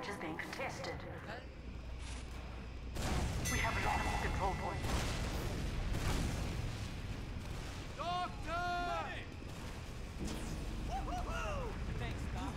point is being contested. We have lost the control point. Doctor! Thanks, Doc.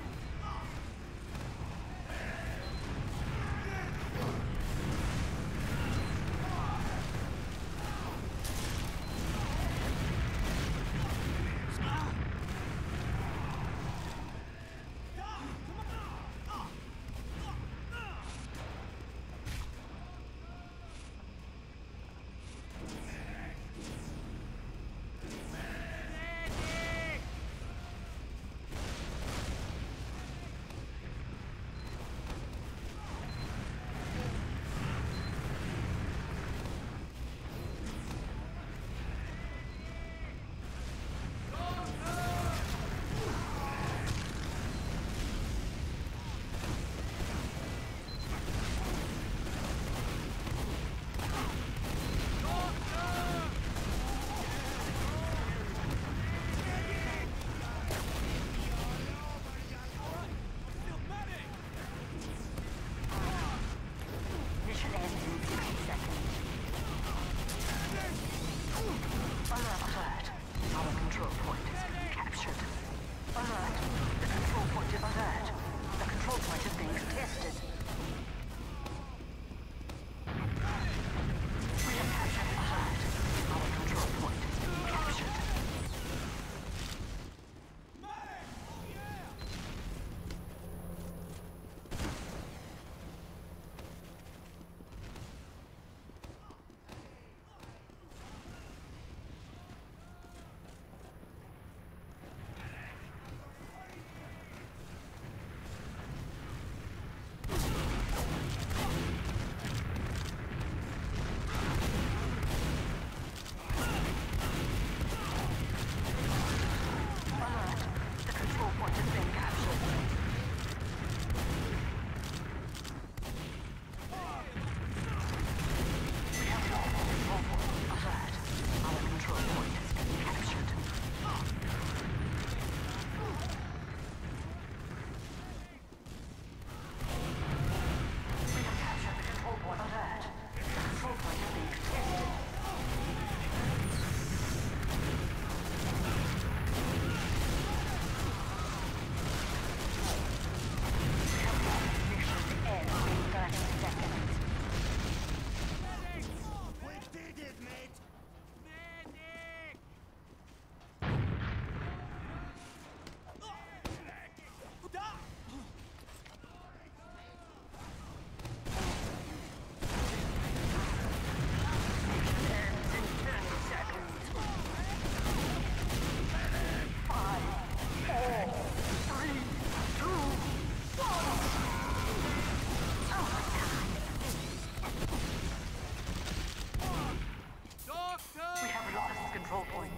Control point.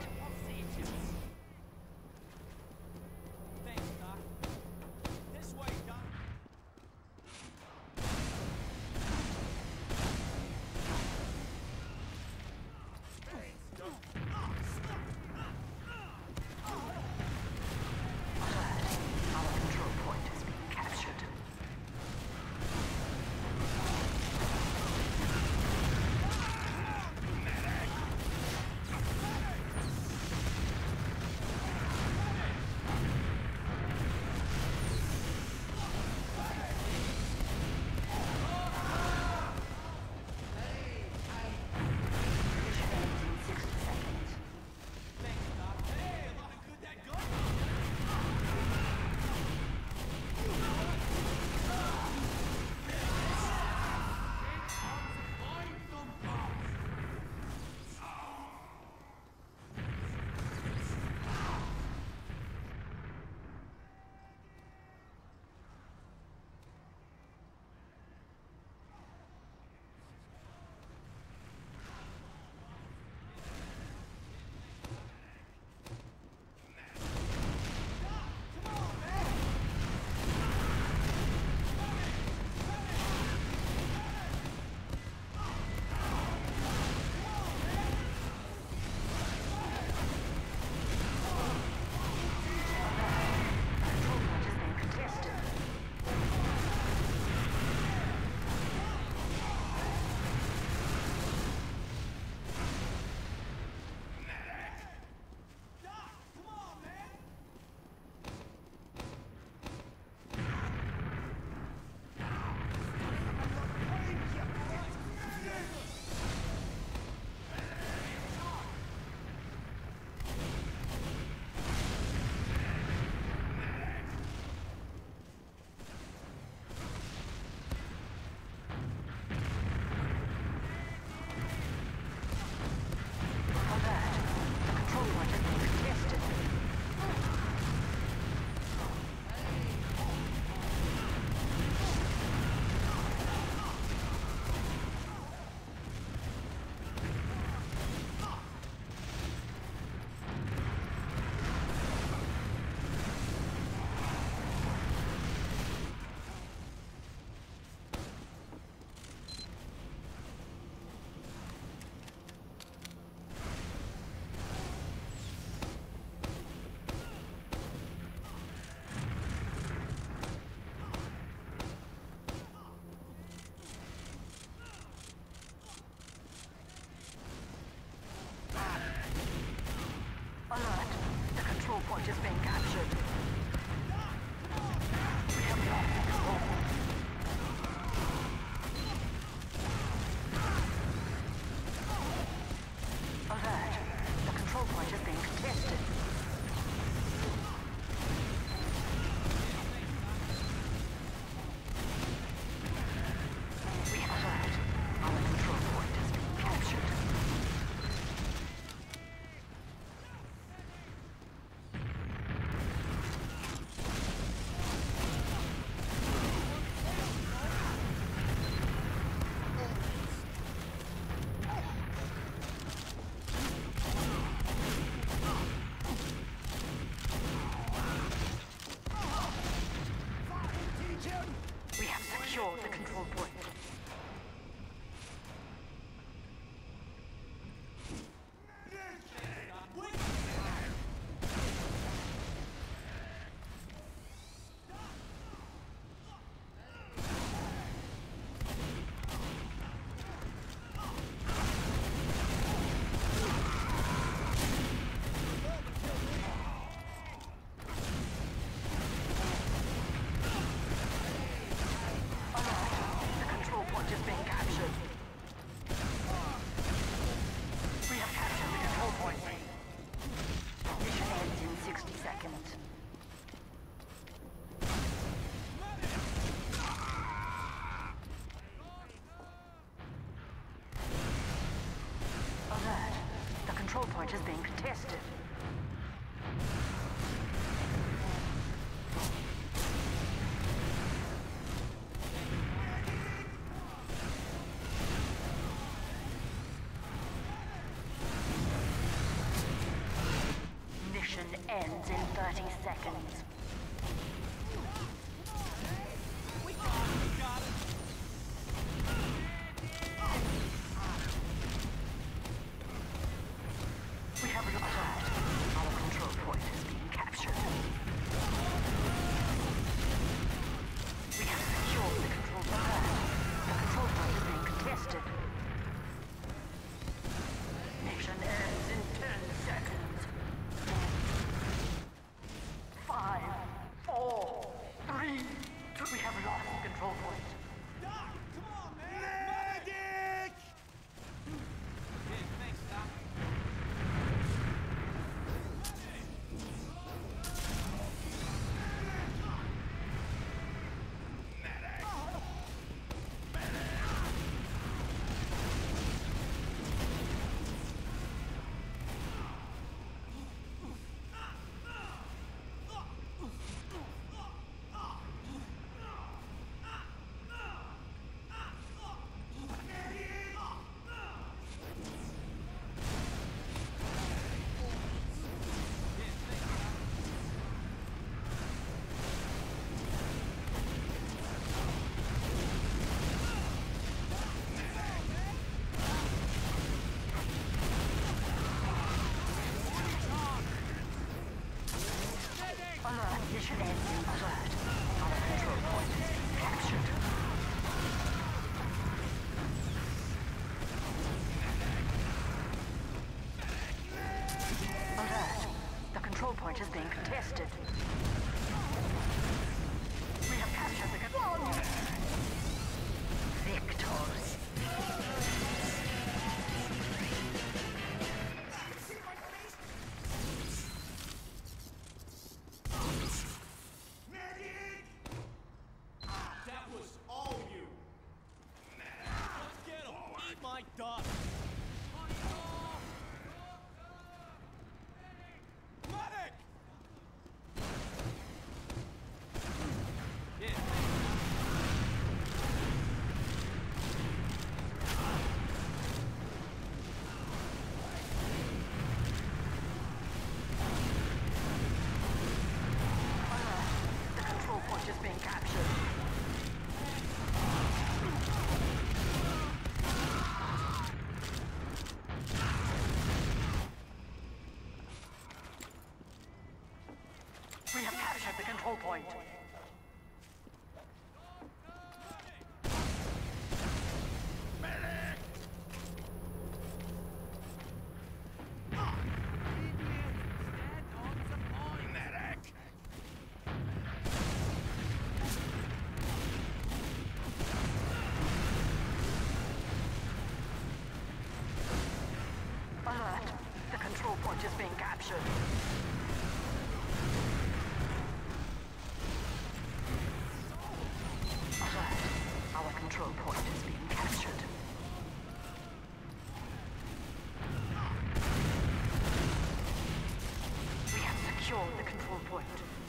Thanks, Doc. This way, Doc. Our control point is being captured. point has been captured. We have lost the control point. Alert. The control point has been contested. We have alert. Our control point has been captured. We have secured the control point. The control point is being captured. We have captured the control point. Mission ends in 60 seconds. Alert. The control point is being contested. Mission ends in 30 seconds. We got it. We have alert. Our control point is being captured. We have secured the control point. The control point is being contested. Mission ends in 10 seconds. 5, 4, 3, 2. We have lost the control point. Doc, come on, man. Medic! Yeah, thanks, Doc. Alert. Mission ends in alert. Our control point is being captured. Alert. The control point is being contested. We have captured the control point. Victors. That was all you. Let's get him. Eat my dust. Medic! Yeah. The control point is being captured. We have captured the control point. control point is being captured. Alert. Our control point is being captured. We have secured the control point.